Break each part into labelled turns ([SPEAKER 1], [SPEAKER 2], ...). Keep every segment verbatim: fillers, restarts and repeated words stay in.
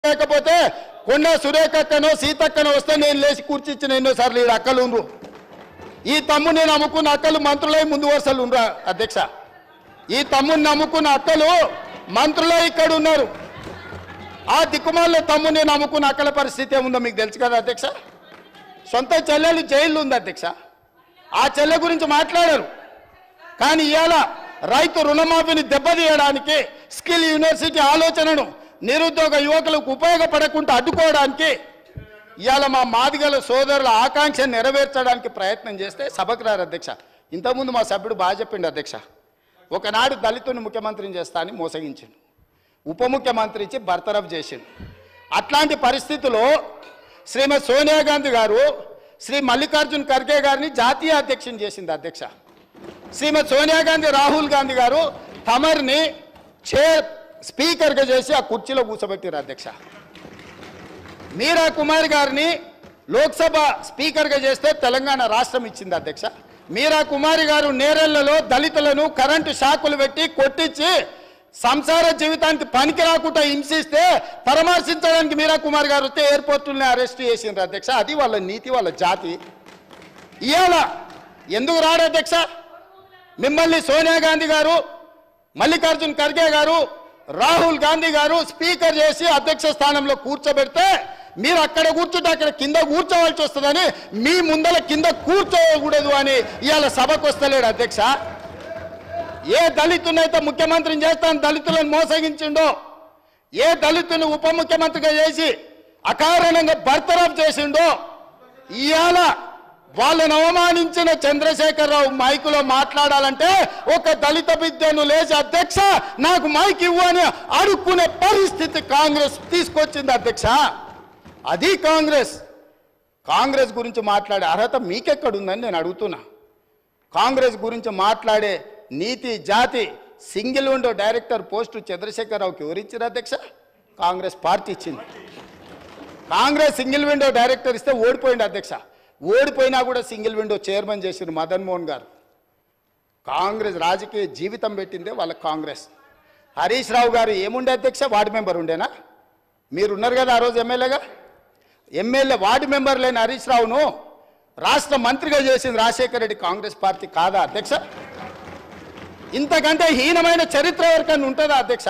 [SPEAKER 1] లేకపోతే కొండ సురేఖక్కనో సీతక్కనో వస్తే నేను లేచి కూర్చిచ్చిన ఎన్నోసార్లు ఈ అక్కలు ఉండ్రు. ఈ తమ్ముడు నేను నమ్ముకున్న అక్కలు మంత్రులై ముందు వరుసలు ఉండ్రా అధ్యక్ష. ఈ తమ్ముడిని నమ్ముకున్న అక్కలు మంత్రులై ఇక్కడ ఉన్నారు. ఆ దిక్కుమాల తమ్ముడు నేను నమ్ముకున్న అక్కల పరిస్థితి ఏముందో మీకు తెలుసు కదా అధ్యక్ష. సొంత చెల్లెలు జైల్లో ఉంది అధ్యక్ష. ఆ చెల్లె గురించి మాట్లాడారు. కానీ ఇవాళ రైతు రుణమాఫీని దెబ్బతీయడానికి స్కిల్ యూనివర్సిటీ ఆలోచనను నిరుద్యోగ యువకులకు ఉపయోగపడకుండా అడ్డుకోవడానికి ఇవాళ మా మాదిగల సోదరుల ఆకాంక్ష నెరవేర్చడానికి ప్రయత్నం చేస్తే సభకు రారు అధ్యక్ష. ఇంతకుముందు మా సభ్యుడు బాగా చెప్పిండు అధ్యక్ష. ఒకనాడు దళితుని ముఖ్యమంత్రిని చేస్తా అని మోసగించిండు, ఉప ముఖ్యమంత్రి ఇచ్చి బర్తరఫ్ చేసిండు. అట్లాంటి పరిస్థితుల్లో శ్రీమతి సోనియా గాంధీ గారు శ్రీ మల్లికార్జున్ ఖర్గే గారిని జాతీయ అధ్యక్షుని చేసింది అధ్యక్ష. శ్రీమతి సోనియా గాంధీ రాహుల్ గాంధీ గారు తమర్ని చైర్ స్పీకర్గా చేసి ఆ కుర్చీలో కూర్చోబెట్టారు అధ్యక్ష. మీరా కుమార్ గారిని లోక్సభ స్పీకర్గా చేస్తే తెలంగాణ రాష్ట్రం ఇచ్చింది అధ్యక్ష. మీరా కుమారి గారు నేరెళ్లలో దళితులను కరెంటు షాకులు పెట్టి కొట్టించి సంసార జీవితానికి పనికి రాకుండా హింసిస్తే పరామర్శించడానికి మీరా కుమార్ గారు వస్తే ఎయిర్పోర్టుల్ని అరెస్ట్ చేసిండ్రు అధ్యక్ష. అది వాళ్ళ నీతి, వాళ్ళ జాతి. ఇవాళ ఎందుకు రాడు అధ్యక్ష? మిమ్మల్ని సోనియా గాంధీ గారు, మల్లికార్జున్ ఖర్గే గారు, రాహుల్ గాంధీ గారు స్పీకర్ చేసి అధ్యక్ష స్థానంలో కూర్చోబెడితే మీరు అక్కడ కూర్చుంటే అక్కడ కింద కూర్చోవలసి వస్తుందని మీ ముందల కింద కూర్చోకూడదు అని ఇవాళ సభకు వస్తలేడు అధ్యక్ష. ఏ దళితునైతే ముఖ్యమంత్రిని చేస్తాను దళితులను మోసగించిండో, ఏ దళితుని ఉప ముఖ్యమంత్రిగా చేసి అకారణంగా బర్తరఫ్ చేసిండో, ఇవాళ వాళ్ళను అవమానించిన చంద్రశేఖరరావు మైకులో మాట్లాడాలంటే ఒక దళిత బిడ్డను లేచి అధ్యక్ష నాకు మైక్ ఇవ్వు అని అడుక్కునే పరిస్థితి కాంగ్రెస్ తీసుకొచ్చింది అధ్యక్ష. అది కాంగ్రెస్. కాంగ్రెస్ గురించి మాట్లాడే అర్హత మీకెక్కడుందని నేను అడుగుతున్నా. కాంగ్రెస్ గురించి మాట్లాడే నీతి, జాతి, సింగిల్ విండో డైరెక్టర్ పోస్టు చంద్రశేఖరరావుకి ఎవరిచ్చారు అధ్యక్ష? కాంగ్రెస్ పార్టీ ఇచ్చింది. కాంగ్రెస్ సింగిల్ విండో డైరెక్టర్ ఇస్తే ఓడిపోయింది అధ్యక్ష. ఓడిపోయినా కూడా సింగిల్ విండో చైర్మన్ చేసిన మదన్ మోహన్ గారు. కాంగ్రెస్ రాజకీయ జీవితం పెట్టిందే వాళ్ళ కాంగ్రెస్. హరీష్ రావు గారు ఏముండే అధ్యక్ష? వార్డు మెంబర్ ఉండేనా? మీరు ఉన్నారు కదా ఆ రోజు ఎమ్మెల్యేగా. ఎమ్మెల్యే వార్డు మెంబర్ లేని హరీష్ రావును రాష్ట్ర మంత్రిగా చేసింది రాజశేఖర రెడ్డి కాంగ్రెస్ పార్టీ కాదా అధ్యక్ష? ఇంతకంటే హీనమైన చరిత్ర ఎవరికన్నా ఉంటుందా అధ్యక్ష?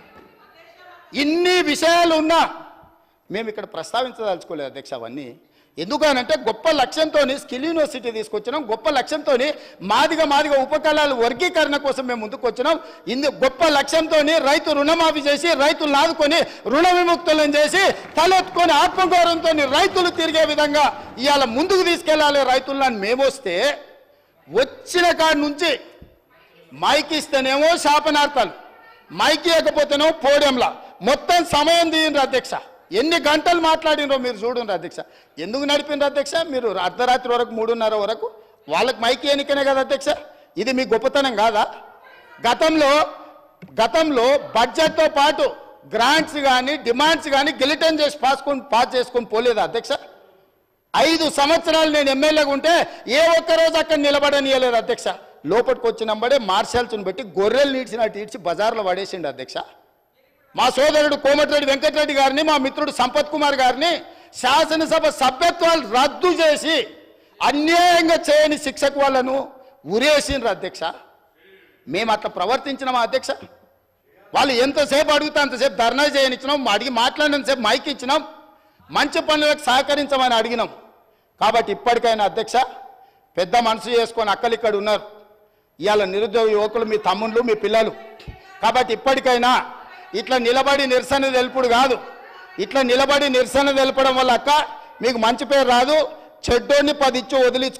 [SPEAKER 1] ఇన్ని విషయాలు ఉన్నా మేము ఇక్కడ ప్రస్తావించదలుచుకోలేదు అధ్యక్ష. అవన్నీ ఎందుకనంటే గొప్ప లక్ష్యంతో స్కిల్ యూనివర్సిటీ తీసుకొచ్చినాం. గొప్ప లక్ష్యంతో మాదిగ మాదిగ ఉపకళాల వర్గీకరణ కోసం మేము ముందుకు వచ్చినాం. ఇందు గొప్ప లక్ష్యంతో రైతు రుణమాఫీ చేసి రైతులను ఆదుకొని రుణ విముక్తులను చేసి తలెత్తుకొని ఆత్మగౌరవంతో రైతులు తిరిగే విధంగా ఇవాళ ముందుకు తీసుకెళ్ళాలి రైతులను. మేము వస్తే వచ్చిన కాడి నుంచి మైక్ ఇస్తేనేమో శాపనార్థాలు, మైక్ ఇవ్వకపోతేనేమో పోడియంలా మొత్తం సమయం తీయండి అధ్యక్ష. ఎన్ని గంటలు మాట్లాడినరో మీరు చూడండి అధ్యక్ష. ఎందుకు నడిపినరు అధ్యక్ష? మీరు అర్ధరాత్రి వరకు మూడున్నర వరకు వాళ్ళకి మైకి ఎన్నికనే కదా అధ్యక్ష. ఇది మీ గొప్పతనం కాదా? గతంలో గతంలో బడ్జెట్తో పాటు గ్రాంట్స్ కానీ డిమాండ్స్ కానీ గిలిటన్ చేసి పాసుకొని పాస్ చేసుకొని పోలేదా అధ్యక్ష? ఐదు సంవత్సరాలు నేను ఎమ్మెల్యేగా ఉంటే ఏ ఒక్కరోజు అక్కడ నిలబడనియలేదు అధ్యక్ష. లోపలికి వచ్చినప్పుడే మార్షల్స్ని పెట్టి గొర్రెలు నీడ్చినట్టు ఈడ్చి బజార్లో పడేసిండు అధ్యక్ష. మా సోదరుడు కోమటిరెడ్డి వెంకటరెడ్డి గారిని, మా మిత్రుడు సంపత్ కుమార్ గారిని శాసనసభ సభ్యత్వాలు రద్దు చేసి అన్యాయంగా చేయని శిక్షకు వాళ్ళను ఉరేసిండ్రు అధ్యక్ష. మేము అట్లా ప్రవర్తించినామా అధ్యక్ష? వాళ్ళు ఎంతసేపు అడిగితే అంతసేపు ధర్నా చేయనిచ్చినాం, అడిగి మాట్లాడినంతసేపు మైక్ ఇచ్చినాం, మంచి పనులకు సహకరించమని అడిగినాం. కాబట్టి ఇప్పటికైనా అధ్యక్ష పెద్ద మనసు చేసుకొని అక్కలు ఇక్కడ ఉన్నారు. ఇవాళ నిరుద్యోగ యువకులు మీ తమ్ముళ్ళు, మీ పిల్లలు. కాబట్టి ఇప్పటికైనా ఇట్లా నిలబడి నిరసన తెలుపుడు కాదు. ఇట్లా నిలబడి నిరసన తెలపడం వల్ల అక్క మీకు మంచి పేరు రాదు. చెడ్డోని పది ఇచ్చి వదిలి